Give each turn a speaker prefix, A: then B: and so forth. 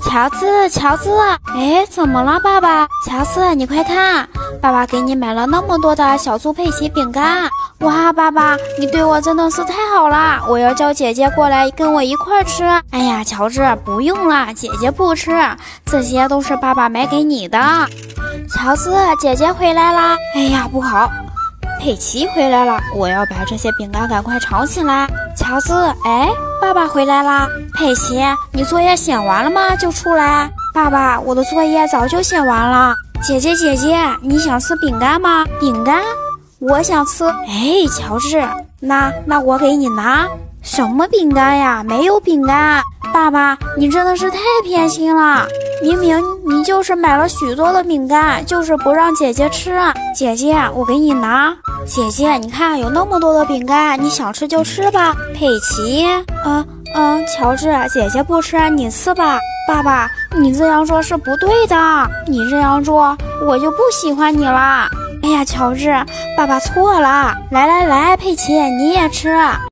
A: 乔治，乔治，哎，怎么了，爸爸？乔治，你快看，爸爸给你买了那么多的小猪佩奇饼干。哇，爸爸，你对我真的是太好了！我要叫姐姐过来跟我一块吃。哎呀，乔治，不用了，姐姐不吃，这些都是爸爸买给你的。乔治，姐姐回来啦！哎呀，不好，佩奇回来了，我要把这些饼干赶快藏起来。乔治，哎，爸爸回来啦！佩奇，你作业写完了吗？就出来。爸爸，我的作业早就写完了。姐姐，姐姐，你想吃饼干吗？饼干？我想吃。哎，乔治，那我给你拿。什么饼干呀？没有饼干。爸爸，你真的是太偏心了。明明你就是买了许多的饼干，就是不让姐姐吃。姐姐，我给你拿。姐姐，你看有那么多的饼干，你想吃就吃吧。佩奇，乔治，姐姐不吃，你吃吧。爸爸，你这样做是不对的，你这样做我就不喜欢你了。哎呀，乔治，爸爸错了。来，佩奇，你也吃。